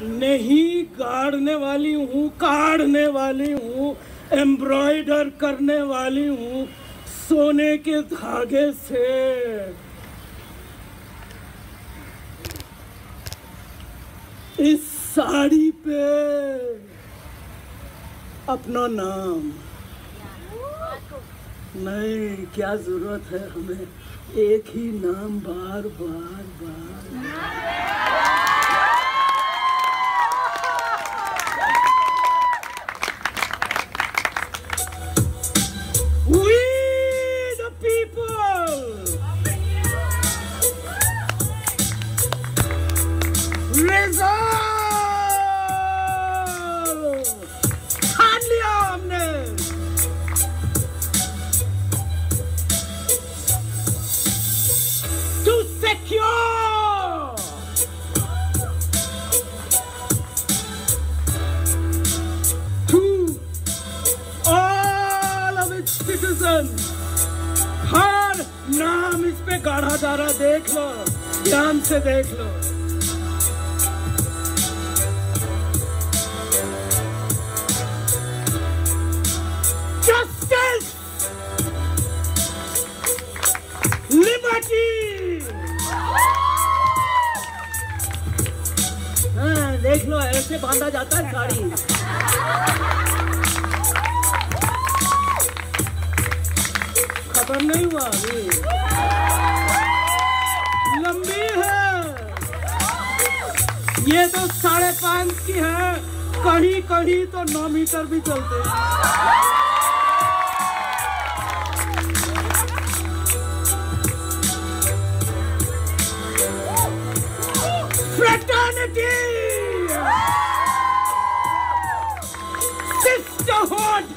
नहीं गाड़ने वाली हूँ, काढ़ने वाली हूँ, एम्ब्रॉयडर करने वाली हूँ सोने के धागे से। इस साड़ी पे अपना नाम नहीं, क्या जरूरत है हमें एक ही नाम बार बार बार। We the people resolve ठान लिया हमने to secure to all of its citizens। हर नाम इस पे गाढ़ा जा रहा, देख लो, ध्यान से देख लो। Justice, liberty। हाँ, देख लो, ऐसे बांधा जाता है साड़ी। खत्म नहीं हुआ अभी, लंबी है ये तो 5.5 की है, कहीं कहीं तो 9 मीटर भी चलते हैं। Fraternity, sisterhood,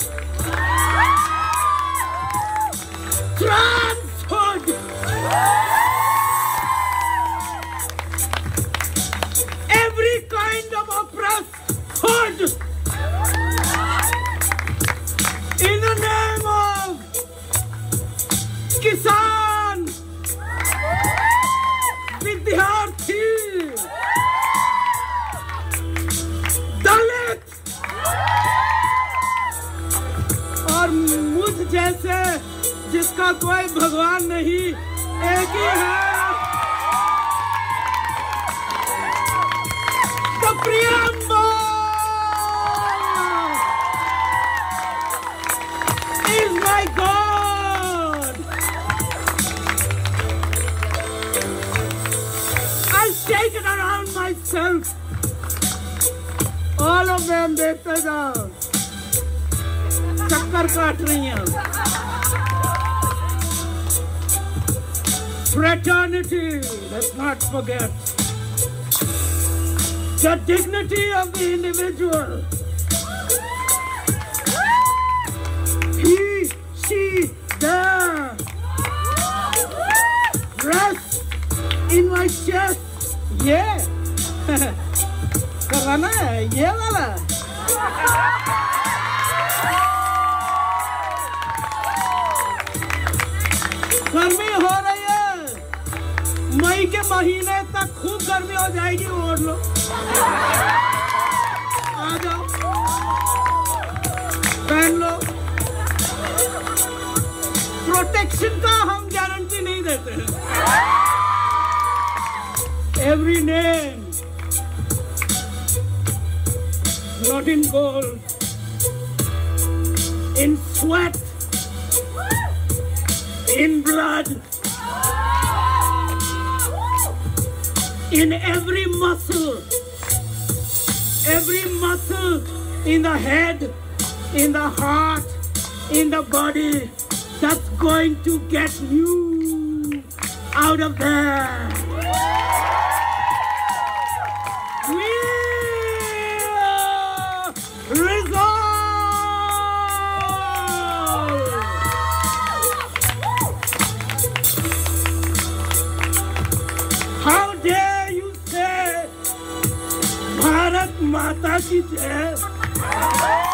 transhood, every kind of oppressed hood, in the name of Kisan, विद्यार्थी, दलित और मुझ जैसे जिसका कोई भगवान नहीं, एक ही है। The preamble is my God। I'll take it around myself। All of them देखते जाओ, चक्कर काट रही हैं। Fraternity, let's not forget the dignity of the individual। He, she, there, rest in my chest। ये करवाना है ये वाला। गर्मी हो रही है, मई के महीने तक खूब गर्मी हो जाएगी, ओढ़ लो, आ जाओ, पहन लो। प्रोटेक्शन का हम गारंटी नहीं देते हैं। Every name, not in gold, in sweat, in blood, in every muscle in the head, in the heart, in the body, that's going to get you out of there। We resolve। How dare you say Bharat माता की जय।